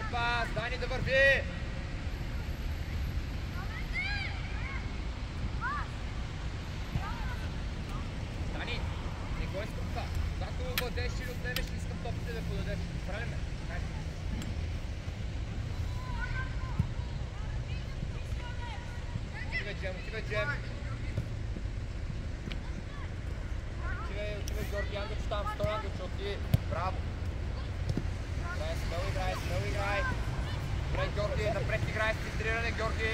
пас, Дани да върви! Дани, не го искам това. Когато владеш или отнемеш, искам топите да подадеш. Правилно? Отива Джем. Отива Георги Ангелч там, стой Ангелч, отиди. Браво. Смело играй. Добре, Георги, напред играй, филтриране, Георги.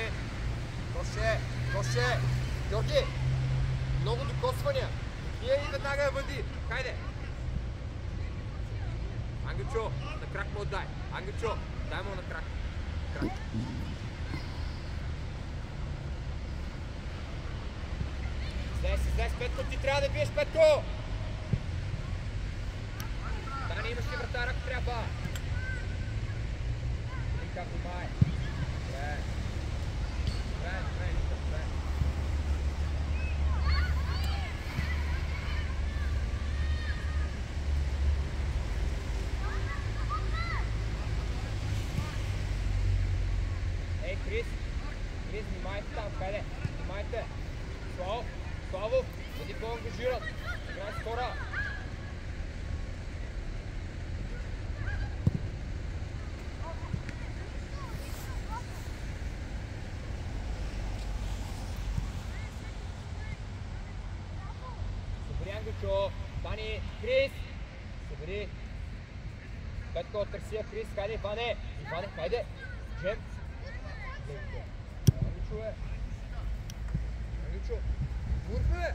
Коше. Георги, много докосвания. Ние и веднага въди. Хайде. Ангелчо, на крак му отдай. Ангелчо, дай му на крак. Слез, Петко, ти трябва да биеш, Петко! Дани, имаш ли вратар, ако трябва? Лика, внимай. Добре. Ей, Крис, внимайте там, хайде, внимайте. Славов, бъди по-ангажиран. Играй с хора. Събери Ангелчо. Дани, Крис. Събери. Петко, търси Крис. Хайде, Иване, хайде. Джем. Ангелчо. Бурбе!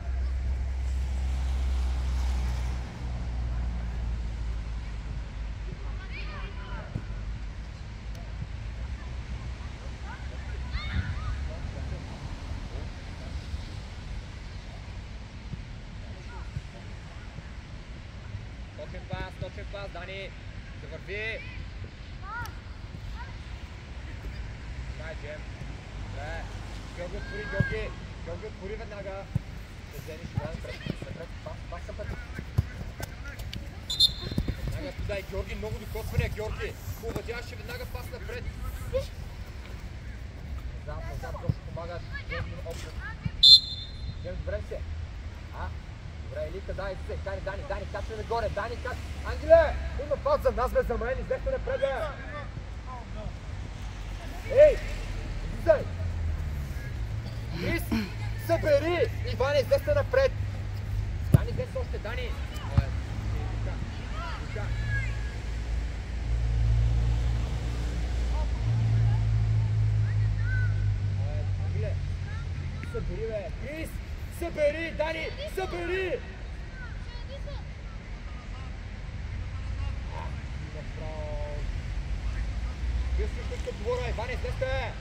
Точен пас, Дани. Да върви. Дай, Джем. Георги отвори веднага. Да вземеш напред. Пак съм път. Веднага подай, Георги, много докосване, Георги. Повадяваше веднага пас напред. Назад, Георги помага. Джем, добре се. Добре, Елика, дай се. Дани, качвай нагоре. Дани, Ангеле! Има пас за нас, бе, за мен. Издехте напред, бе. Ей! Излизай! Крис! Събери! Иване, издехте напред. Дани, дес още, Дани. Лика. Ангеле! Събери, бе. Крис! Събери, Дани! Събери! Вие двора, Иване, излезте!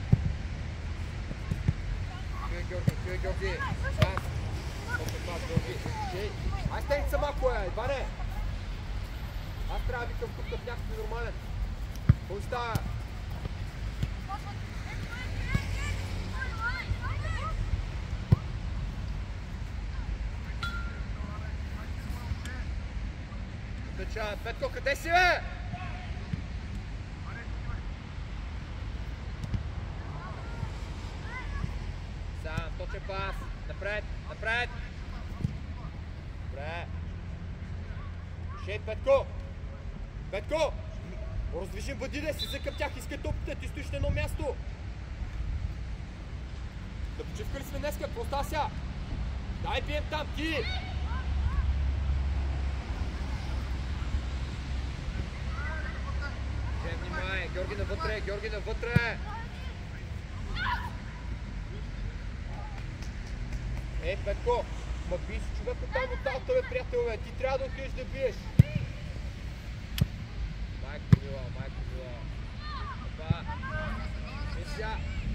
Чуй, Георги! Пас! Георги! Ай, стегни се малко, Иване! Аз трябва да викам тук като някакъв нормален. Кой става? Петко, къде си, бе? Сам, точен пас. Напред. Добре. Шейт, Петко! Раздвижим бъдиде, си към тях, искай топите, ти стоиш на едно място. Да почивка ли сме днеска? Какво става сега? Дай бием там, ти! Внимай, Георги навътре! Ей, Петко, ма би си човек оттам от алта, бе, приятел, бе, ти трябва да отидеш да биеш. Майко мила. Опа, сега.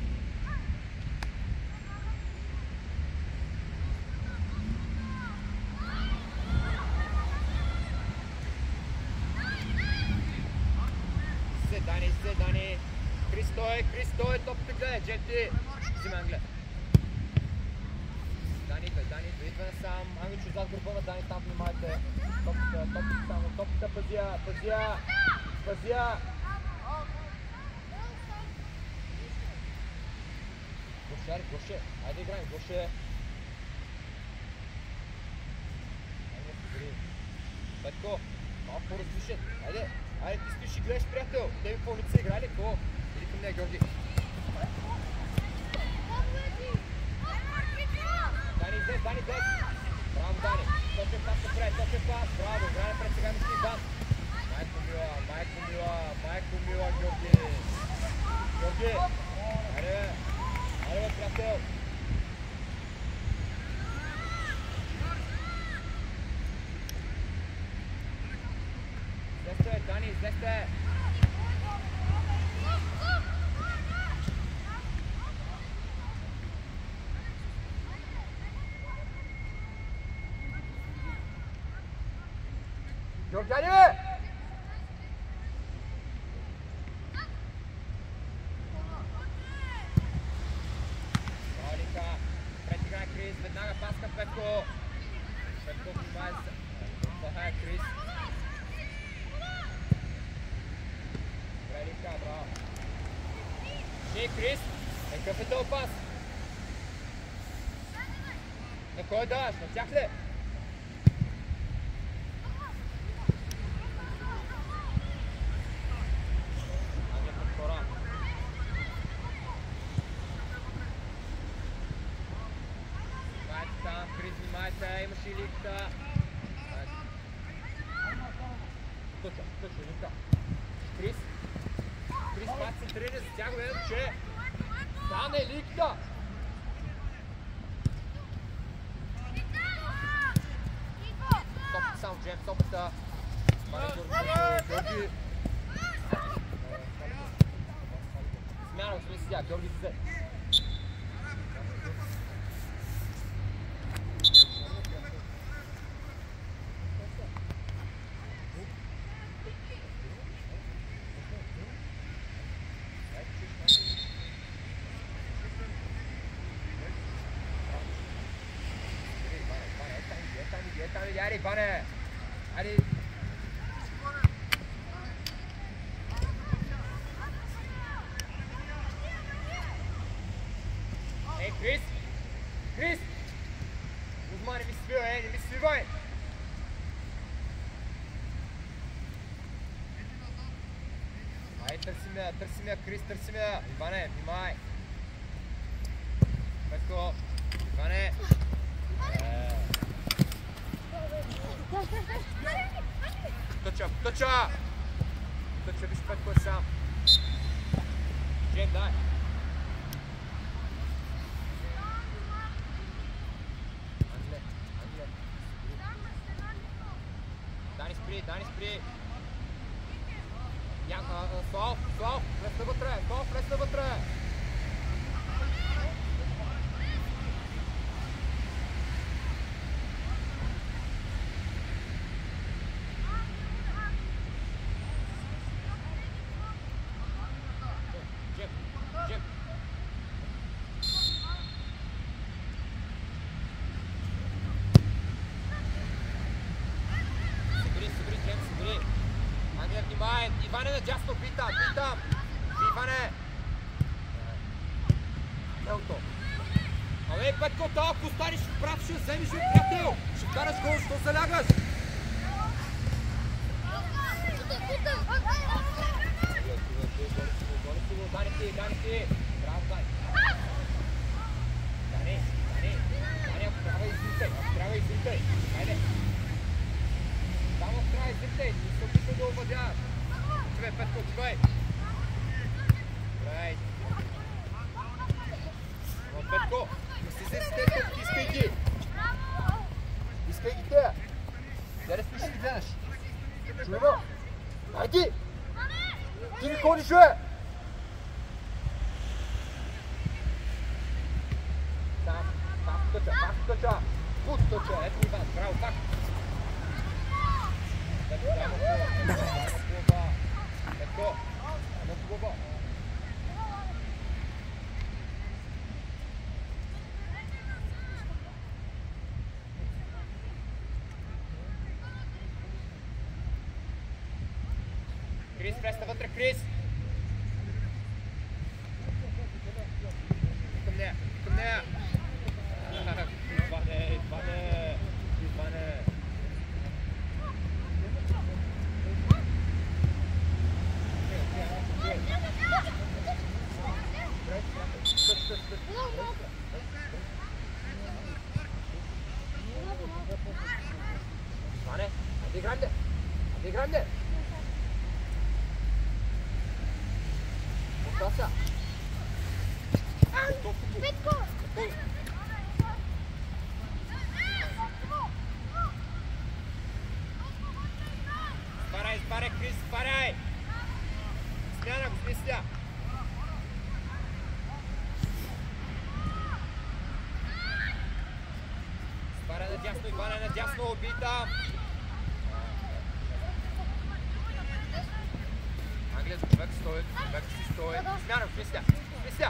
Дани. Крис, топите гледай, Дженти. Взима Англе. Дани, идва насам. Ангелчо зад гърба на Дани, там внимайте. Топите само, пазия. Гоше. Айде играем, Гоше. Петко, малко по-различен. Айде, ти стоиш и гледаш, приятел. Тебе по лице играли, какво? Или към нея, Георги. Дани, излез. Браво, Дани. Точен пас напред, Браво, играй напред, сега мисли Иван. Майко мила, Георги. Айде, приятел. Дани, излезте! Георгяни! Олика! Предиграй Крис, веднага пас към Петко! Петко внимай се. Това е Крис. Браво. Крис, какъв е този пас? На кой даваш? На тях ли? Ами под хора. Внимайте там, Крис, внимайте, имаш и ликта. Точно, ликта. Крис, пак се тръгне за тях, гледам, че стане ликта. Топата само, Джем, топата. Георги. Смяна, сме си тя, Георги се взе. Айде, Иване! Айде! Ей, Крис! Гузма, не ми свивай! Айде, търсим я, Крис, Иване, внимай! Петко! Иване! Точа! Виж Петко е сам. Джем, дай. Англе. Дани спри. Слав, влез навътре. Иване надясно, питам! Иване! Елто! Абе, Петко, ако останеш прав, ще вземеш от приятел! Ще вкараш гол, що залягаш? Дани ти! Браво, Дани! Дани, ако трябва изрите! Хайде! Само трябва изрите! Не се опитва да обадяваш! Чувай, Петко, чувай! Добре! Петко, не си взе с тези топки, искай ги тея! Я не спиш ли гледаш? Чуй ма! Айди! Ти не ходиш, бе! Там, пак точа! Пут точа! Ето Иван, браво, пак! Петко, едно хубаво! Крис, преста вътре, Крис! Към нея. Di grande. Di grande. Passa. Petko. Spáraj, Chris, spáraj! Směna, smysля. Spáraj nad jasnou, Ivana nad jasnou, být tam. Anglec, weg si stojí. Směna, smysля, smysля.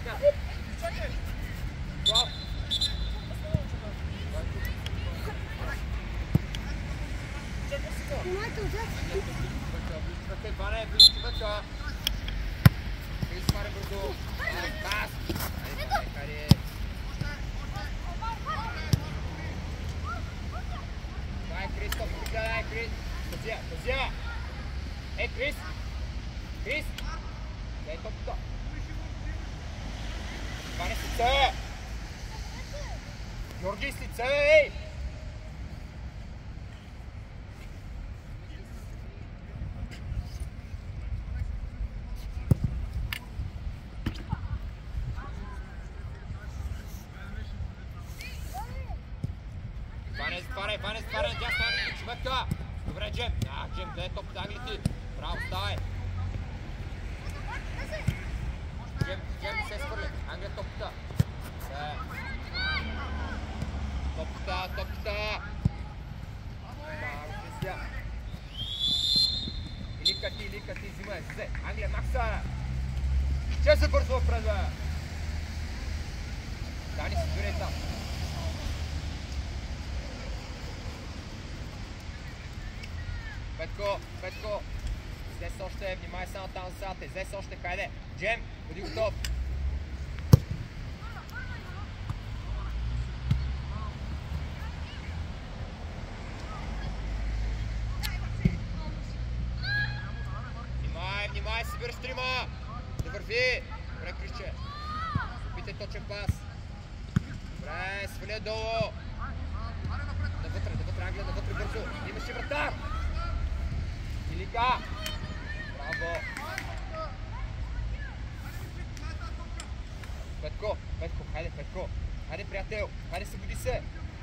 Go. Pane, čuvaka. Chris, pare brzo. Pas. Tady. Daj, Chris, to daj, Chris. Pozia. Hej, Chris. Chris. Daj to. Pane, sice. Georgi, sice, hej. Spáraj, jasná, čuvaka. Dobré, Jem. Jem, to je top, táhli ty. Bravo, stáj. Jem, se skorli. Angle topta. Topta. Bravo, Christia. Likati, zimaj, zde. Angle, Maxa. Ще се бързо впред, бе. Дани си дори там. Петко, здесь още, внимай само там засадата, здесь още, хайде, Джем, бъди готов. Внимай, събираш трима, да върви, добре, Криче, опитай точен пас, добре, сваля долу, навътре, Англия, навътре бързо, имаше вратар. Илика! Браво! Петко, хайде, Петко! Хайде, приятел! Хайде, събуди се!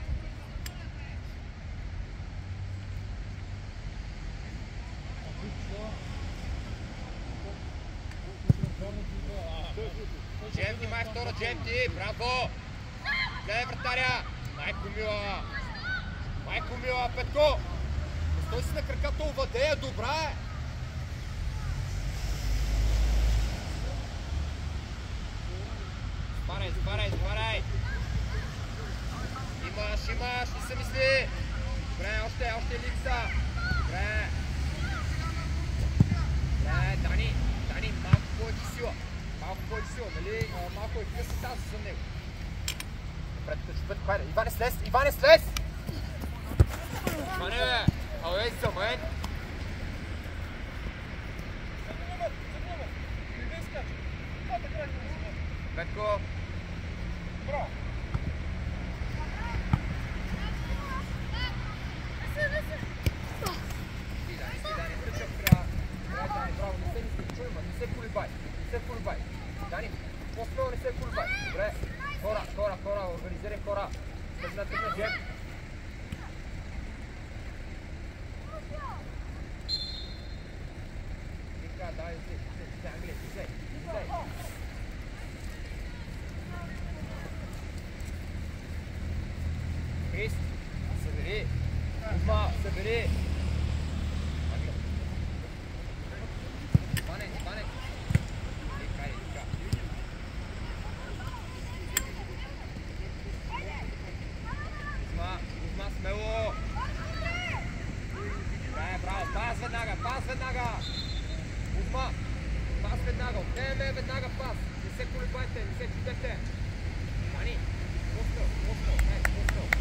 Джем, внимай втора, Джем ти! Браво! Гледай вратаря! Майко мила, Петко! Стой си на краката, овладея, добра е! Спарай! Имаш, не се мисли! Добре, още липса! Добре, Дани, малко повече сила, нали? Малко е къса тази за него. Добре, Петко, хайде, Иване, слез! Мане, бе! Алвей за мен! Петко! Браво! Дани, тъчък трябва. Браво, не се мисли, чуй ма, не се колебай. Дани, по-смело не се колебай. Добре. Хора, организирай хора. Тъжна, Джем. Давай, Англия, излей. Крис, събери. Кузма, събери. Пане. Лика. Кузма, смело. Браво, пас веднага. Кузма, пас веднага, отнеме веднага пас. Не се колебайте, не се чудете. Дани, пуснал.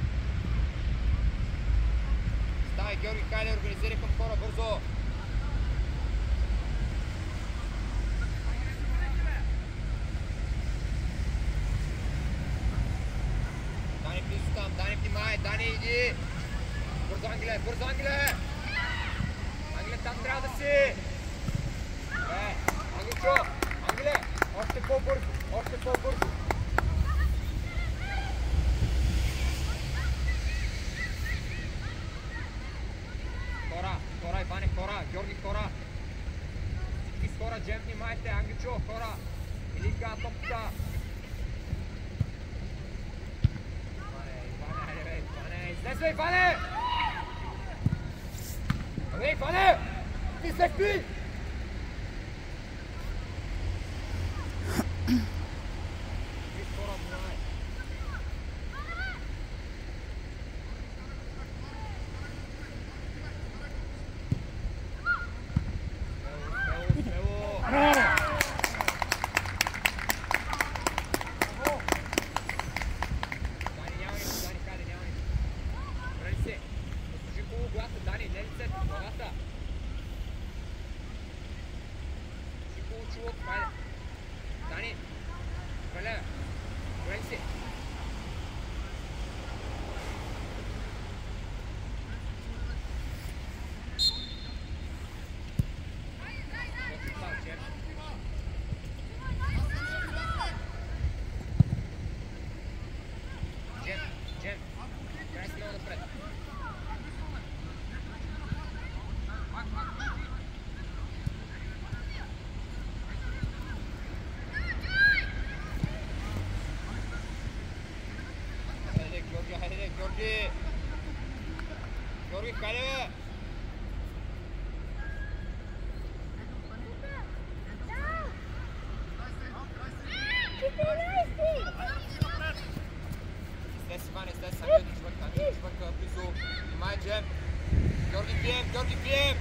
Ставай, Георги, хайде, организирай към хора бързо. Дани, внимай, Дани, иди! Бързо, Ангеле, бързо, Ангеле! Ангеле, там трябва да си! Добре, Ангелчо, Ангеле, още по-бързо, още по-бързо! Хора, Иване, хора, Георги, хора! Всички с хора, Джем, внимайте, Ангелчо, хора! Илинка, топка! Излезе, Иване! Абе, Иване! Ти се спи! Георги, хайде бе! Слез, Иване, слез, ами да чвърка, близо. Внимай, Джем! Георги, бием, Георги, бием!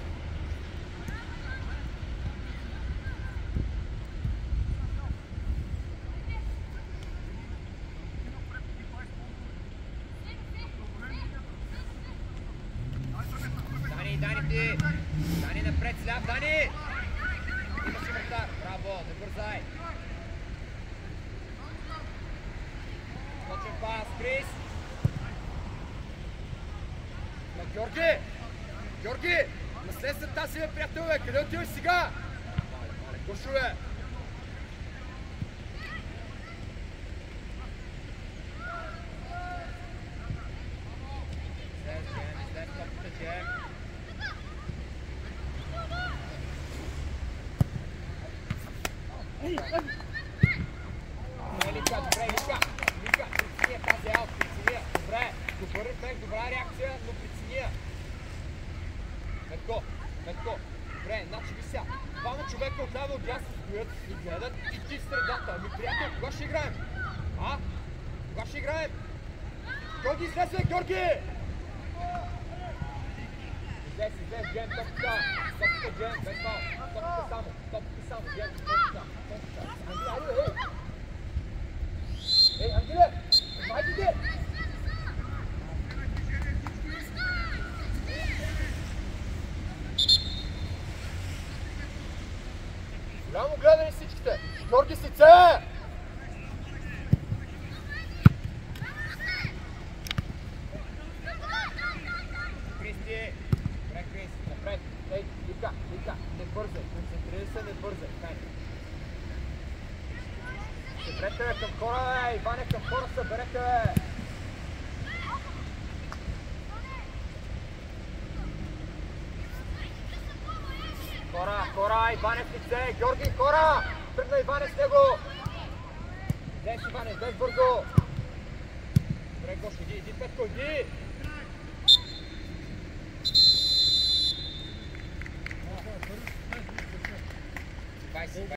Дани напред, сляп, Дани! Имаш и вратар, браво, не бързай! Точен пас, Крис! Георги! Георги! Наследствата си, бе, приятел, бе! Къде отиваш сега? Мале, Гошо, бе! След топката, Джем! Лика, прецения тази аут, прецения. Добре, добър ефект, добра реакция, но прецения. Метко. Добре, значи ви сега. Двама човека отляво отдясно стоят и гледат и ти в средата. Ами, приятел, кога ще играем? А? Кога ще играем? Георги, излезе, Георги! Излез, Джем, топка, Джем, без мал. Топка само, Джем, топка. Ангеле, ей! Ангеле! Майдите! Голямо гледане всичките! Георги, сице! Кристи! Добре, Крис, напред! Ей, Лика, не бързай, концентрирай се, не бързай, съберете, бе, към хора, бе! Иване, към хора съберете, бе! Хора, Иване в лице! Георги, хора! Тръгна Иване с него! Дес, Иване, дес бързо! Добре, Гошо, иди, Петко, иди!